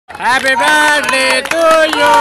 Happy birthday to you.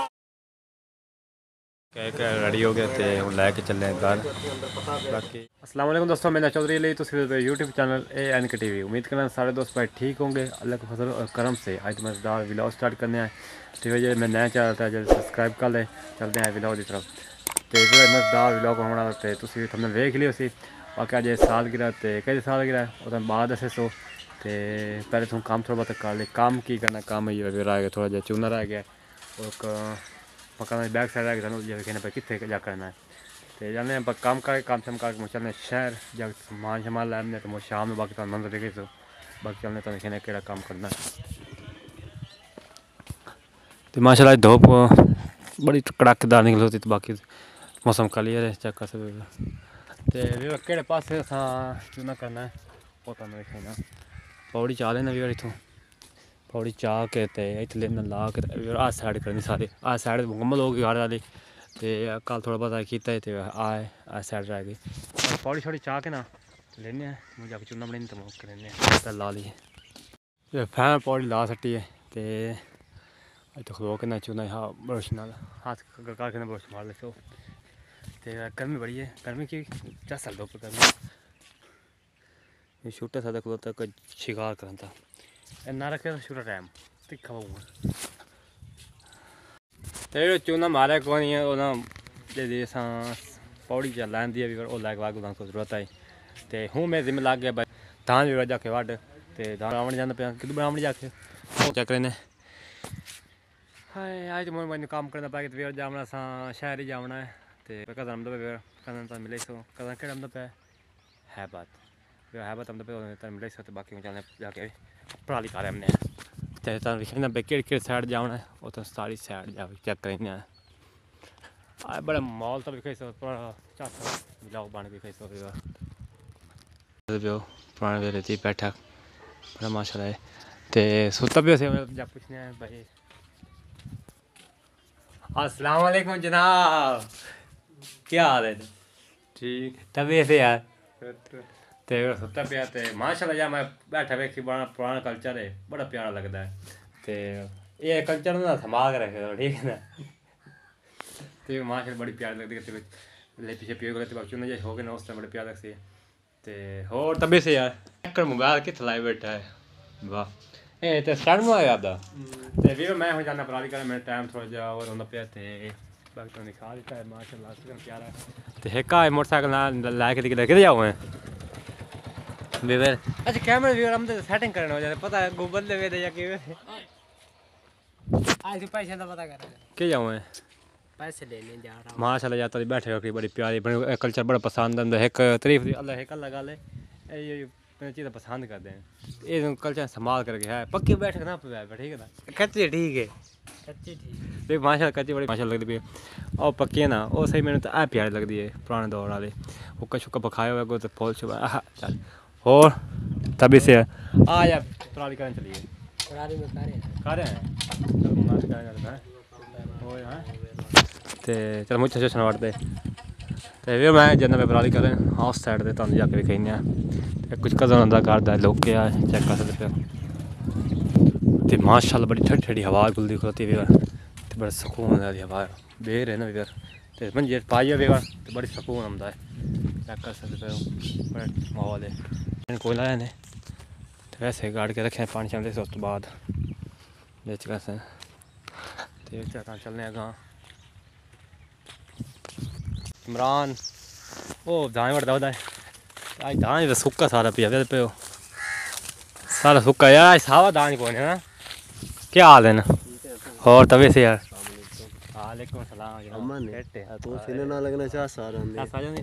Cake ready हो गया तो हम लैके चले घर। बाकी अस्सलाम वालेकुम दोस्तों, मैं चौधरी अली तो यूट्यूब चैनल ANK TV। उम्मीद करना सारे दोस्त भाई ठीक होंगे अल्लाह के फजल और करम से। आज मज़ेदार व्लॉग स्टार्ट करने हैं। ठीक है, मैं नया चैनल था जल्द सब्सक्राइब कर ले। चलते हैं व्लॉग की तरफ। तो मज़ेदार व्लॉग होना तो तुमने वेख लियो सी। बाकी अज साल गिरा तो कई साल गिरा वो बाद दसे सो तो पहले तुम काम थोड़ा बहुत कर ले। काम की करना, काम ही रह गया, थोड़ा जहा चूना रह गया और मकान बैक साइड रह गया। कहने पर कितने जा करना है तो जाने आप काम कर काम शाम कर चलने शहर जब समान शमान लैने तो शाम में बाकी तो मंदिर देखे तो बाकी चलने तो कहने केड़ा काम करना तो माशाल्लाह धूप बड़ी कड़ाकेदार निकल होती तो बाकी मौसम क्लियर है। चेक कर सकते तो केड़े पास चूना करना है वो तो देखना पौड़ी चाह लेना भी इतों पौड़ी चाह के इतने लेना ला के आ साइड करनी सारी आ साइड मुकम्मल होगी घर वाली तो कल थोड़ा बहुत किया तो आए आ साइड रह गई पौड़ी छोड़ी चाह के ना लेने मुझे जाके चूना बनाई तो मुक लेने ला ली फैन पौड़ी ला सट्टी है तो खलो के ना चूना हाँ ब्रश नाल हाथ करके ब्रश मार ले तो गर्मी बड़ी है। गर्मी की चल दो पर गर्मी छूटा सा खलो तक शिकार करन था ना रखे तो छूटा टाइम तिखा पाऊंगा तो चूना मारे को नहीं है वो ना पौड़ी चल लैन दी भी वो लैके वाग को जरूरत आई तो हूँ मैं जिम्मे लग गया भाई धान भी जाके वड तो धान आवण जाना पे कि बनावण जाके चेक ने हाय आज मोर मन काम करना पाए तो जावना शहर ही जावना है तो कदम आमदा पे कदम तो मिले सो कदम केड़ा आमदा पे है बात आमदा पे मिले सो तो बाकी चलने जाके पढ़ाई कर हमने चाहे केड़ी साइड जावना है वो तो सारी साइड जा चेक करेंगे बड़ा मॉल तो भी कही सो मिलाओ बन भी कही सो पुराने वेले थी बैठा बड़ा माशाल्लाह है तो सुता भी जा पूछने भाई अस्सलाम वालेकुम जनाब, क्या हाल है? ठीक तबीयत से यार तो सुता पिया तो माशाल्लाह यार मैं बैठा वेखी बड़ा पुराना कल्चर है बड़ा प्यारा लगता है तो ये कल्चर ना संभाल के रखे ठीक है ना तो माशाल्लाह बड़ी प्यारी लगती है ले पीछे पियो करते बाकी चुने हो गए ना उस टाइम बड़े प्यार लगती है तो होर तबीयत से यार मोबाइल कितने लाई बैठा है वाह ए तो स्टार्ट में आया आपका तो भी मैं हो जाना पराली कर मेरा टाइम थोड़ा जा और होना पे थे बाकी तो निकाल देता है माशाल्लाह से प्यारा तो है का मोटरसाइकिल ना लाके लेके जाओ मैं वीवर अच्छा कैमरा वीवर हम तो सेटिंग करने हो जाते पता है गूगल ले वे या के आज पैसे का पता कर के जाऊं मैं पैसे लेने जा रहा हूं माशाल्लाह जाता बैठे हो बड़ी प्यारी बड़ी कल्चर बड़ा पसंद है एक तारीफ अल्लाह है लगा ले ये चीज़ें पसंद करते हैं ये कल्चर संभाल करके है पक्की बैठ ना पे ठीक है ना कच्ची ठीक है कच्ची ठीक है माशाल्लाह कच्ची बड़ी माशाल्लाह लगती है और पक्की है ना वो सही मैंने तो प्यारी लगती है पुराने दौर वाले हुक्का शुक्का पकाया हुआ गो तो फूल छुपा चल और तभी से आ यार पराली करने चलिए पराली में कर रहे हैं तो चल मुझे अच्छा सुनाते तो मैं जन्ना पे पराली करें हाँ उस साइड से तुम जाके दिखाई कुछ कज़न आंदा घर लोग के आए चेक कर सकते हो तो माशाल्लाह बड़ी ठंडी ठंडी हवा गुलदी खलोती है तो बड़ा सुकून आती हवा बेर है ना बेर तो मंजे पाइए बेर तो बड़ी सुकून आंदा है चेक कर सकते हो बड़ा माहौल है कोई लाया ने तो वैसे गाड़ के रखे पानी चलते से उस तो बाद बेच कैसे तो चलने अगा इमरान ओ धान वड़ता होता है आज धान सुक्का सारा पिया पे सारा सुक्का यार आज सावा धान कौन है ना क्या हाल है ना और तभी से यार वालेकुम सलाम तो सीने ना लगना चाह सारा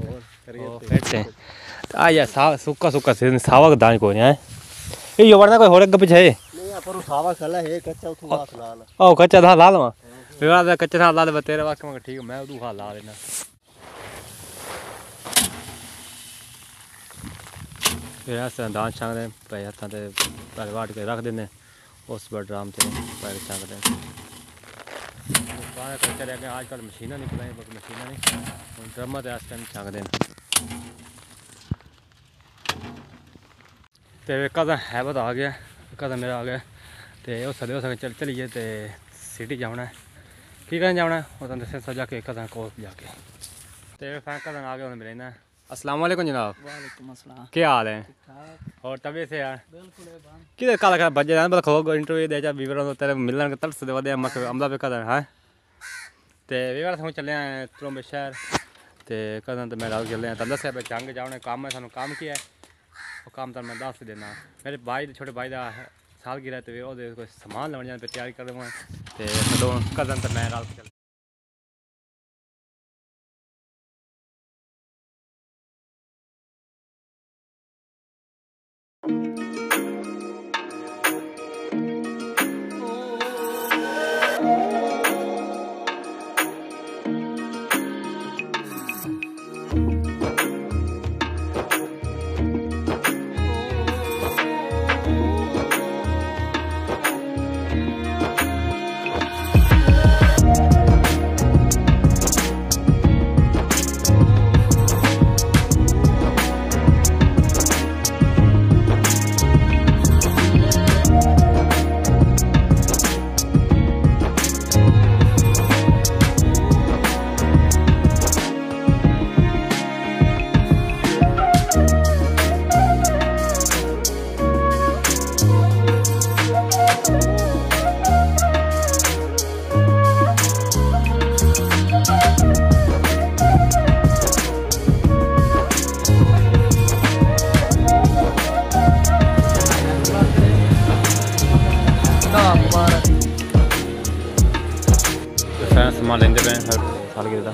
आ यार सुक्का सुक्का सावा का धान कौन है ये वरना कोई होरे पीछे है नहीं पर सावा खला है कच्चा उठू हाथ लाल ओ कच्चा धान लाल मा विवाद कच्चा धान लाल तेरे वाक्य में ठीक है मैं उदू हाथ ला लेना फिर धान छांग दें पे हथा ते पहले वाट के रख देने उस पर ड्राम से पहले छांग दें कल्चर है आजकल मशीना निकल आई मशीना नहीं ड्रम तो इस टाइम छांग दें तो कदम हैबत आ गया कदम मेरा आ गया तो उस चल चलीए तो सिटी जाना की करन जाना वो तुम दस जाके कदम को जाके तो फैन कदम आ गए मिले ना। अस्सलाम वालेकुम जनाब। वालेकुम अस्सलाम। क्या हाल है और तबीयत से यार कि काला काला बजे ना खो इंटरव्यू दे जा वीवर तेरे मिलन के तरस दे वदे अमदा पे कदम है ते वीवर हम चले हैं त्रोंबे शहर ते कदम तो मैं रात चले हैं दस पे जंग जाने काम है सानू काम किया है वो काम तो मैं दस देना मेरे भाई छोटे भाई का साल गिरा तो वो कोई सामान लवन जाने पे तैयारी कर रहा ते चलो कदम तो मैं रात चल सामान लेंदे पे हर साल गिरदा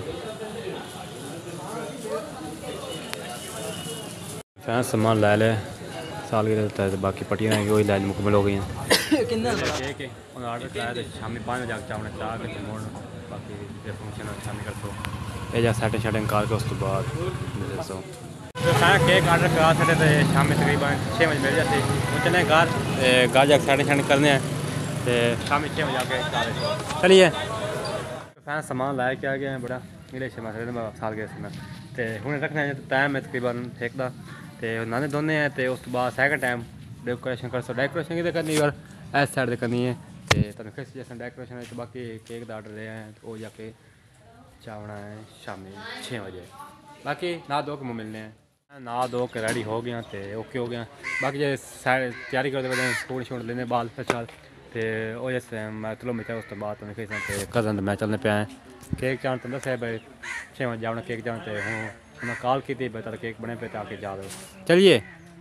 फैन सामान लै ले साल गिरदा तो बाकी पट्टियां वही लै मुकम्मल हो गई हैं ऑर्डर कराया तो शामी 5 बजे चावने चाह के मोड़ बाकी जो फंक्शन है शामी कर दो ये जा सेटिंग शेटिंग करके उस तो बाद दसो केक ऑर्डर करा सकते थे शामी तकरीबन 6 बजे मिल जाती वो चले घर जाकर सेटिंग शेटिंग करने हैं तो शामी 6 बजे आके चलिए फैन सामान लाया क्या गया है बड़ा मिले साल गए तो हूँ रखना टाइम है तकरीबन एक दा तो नाने दोने हैं तो उस बाद सैकंड टाइम डेकोरेशन कर सो डेकोरेशन की करनी और इस साइड से करनी है तो तुम किस जैसे डेकोरेशन है तो बाकी केक का ऑर्डर दिया है तो वो जाके चावना है शामी 6 बजे बाकी ना दो के मुँह मिलने हैं ना दो के रेडी हो गया तो ओके हो गया बाकी जो तैयारी करते बजे सूट शूट लेने बाल फिर तो वो जैसे मैं चलो मिलता उस तो बाद तो कज़न मैं चलने पे आए केक चाहन तो दस है भाई 6 बजे जाना केक चाहते हूँ उन्हें कॉल की थी बेहतर केक बने पे आके जा दो चलिए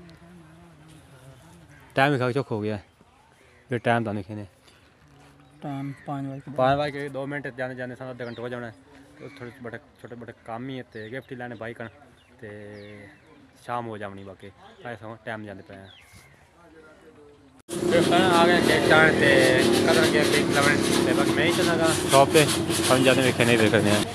टाइम खा चौक हो गया फिर टाइम तो नहीं खेने टाइम 5 बजे 2 मिनट जाने जाने साथ आधे घंटे हो जाना तो थोड़े बड़े छोटे बड़े काम ही है तो गिफ्ट ही लैने बाइक तो शाम हो जानी बाकी टाइम जाने पे हैं आ गए केक चाण ते कदर गया केक लवन ते बाकी मैं ही चलागा शॉप पे हम जाते वेखे नहीं देखने हैं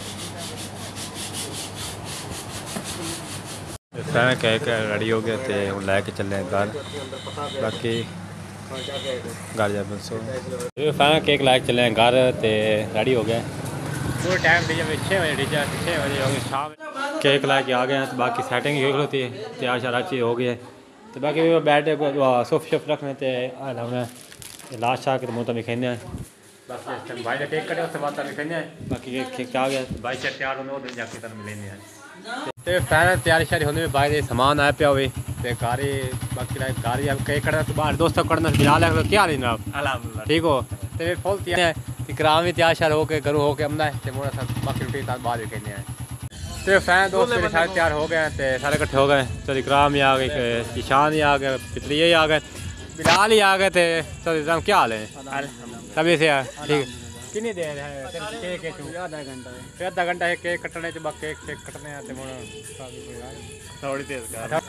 फैन केक रेडी हो गया तो हम लैके चले घर बाकी घर जा बस फैन केक लैके चले घर तो रेडी हो गया पूरे टाइम डी 6 बजे डी 6 बजे हो गए शाम केक लैके आ गए तो बाकी सेटिंग ही होती है तैयार शार अच्छी हो गई है तो बाकी बैठ सोफ शोफ रखने तो लास्ट आ के मुँह तो खेने बाकी भाई ने केक कटे उसके बाद खेने बाकी केक आ गया भाई से तैयार होने उधर जाके तर मिलेंगे तो फैन तैयारी शारी होने में भाई सामान आया पिया हुई तो गाड़ी बाकी गाड़ी अब केक कटना तो बाहर दोस्तों कटना बिना लग क्या हाल जनाब ठीक हो तो फुल तैयार ग्राम भी तैयार शार होके घरों होके अमदा है तो मोड़ा बाकी रोटी बाद भी खेने तो फैन दोस्त मेरे सारे तैयार हो गए तो सारे इकट्ठे हो गए तो इकराम ही आ गए ईशान ही आ गए पितलिए ही आ गए बिलाल ही आ गए थे तो इस्लाम क्या हाल है तभी से यार ठीक कितनी देर है केक आधा घंटा है केक कटने के बाद केक कटने आते थोड़ी देर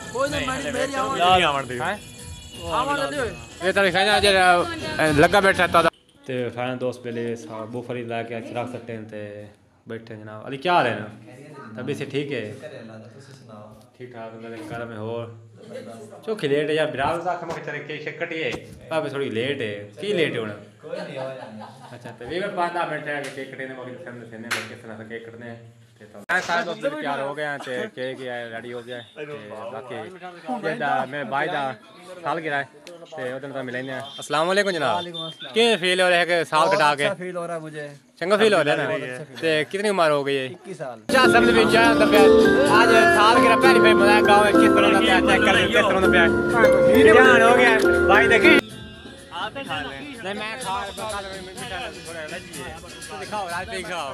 लगा बैठा तो फैन दोस्त पहले बुफरी ला के रख सकते हैं बैठे जनाब अली क्या हाल है ना तभी से ठीक है ठीक ठाक घर में हो चौखी लेट है यार बिराल साख में चले केक कटिए भाभी थोड़ी लेट है की लेट है अच्छा तो वे 5-10 मिनट है केक कटने में खेने किस तरह से केक कटने सारे दोस्त तैयार हो गए हैं तो केक रेडी हो गया बाकी मेरे भाई का साल गिरा है ते उधर तो मिलेंगे। अस्सलाम वालेकुम जनाब। क्या फील हो रहा है कि साल कटा के? फील हो रहा है मुझे। चंगा फील हो रहा है ना? ते कितनी उम्र हो गई है? 21 साल। अच्छा सब ने बेचा तो प्यार आज साल के पहली फिर मजा गांव में किस तरह का प्यार चेक कर किस तरह का प्यार ध्यान हो गया भाई देखी आप खा ले नहीं मैं खा कल मिठा थोड़ा लजी है तो दिखाओ रात पे खाओ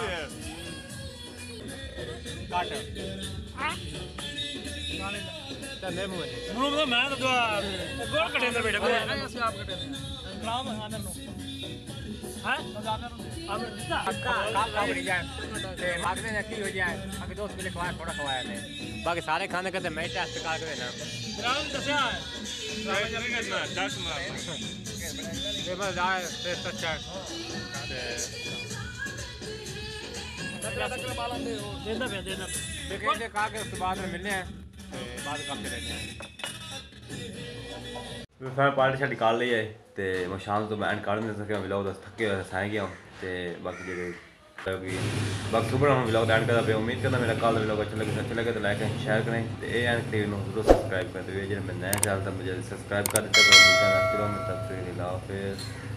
काट चल मुंह में मैं तो गोल कटे अंदर बैठा ऐसे आप कटे नाम आनर नो हैं आनर नो काम बढ़ जाए ते भागने ने की हो जाए अभी दोस्त मिले खवाया थोड़ा खवाया ने बाकी सारे खाने का मैं टेस्ट कर के देना राम दसया राम करना 10 मार ये बस जाए टेस्ट अच्छा देना देखिए कहा के उसके बाद में मिलने हैं बाद करते रहने हैं फिर पार्टी शार्टी निकाल ली है तो मैं शाम तो मैं एंड कर नहीं सके मिला दस थके हुए साए गया तो बाकी जो बाकी सुबह हम मिला एंड करता पे उम्मीद करता मेरा कल मिला अच्छा लगे तो लाइक एंड शेयर करें तो ये एंड टीवी को जरूर सब्सक्राइब कर दो जो मैं नया चैनल था मुझे सब्सक्राइब कर देता तो मिलता है फिर